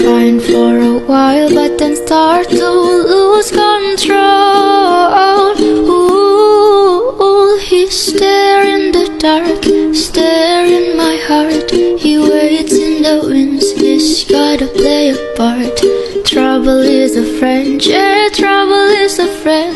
fine for a while, but then start to lose control. Ooh, he's there in the dark, stare in my heart. He waits in the winds, he's gotta play a part. Trouble is a friend, yeah, trouble is a friend.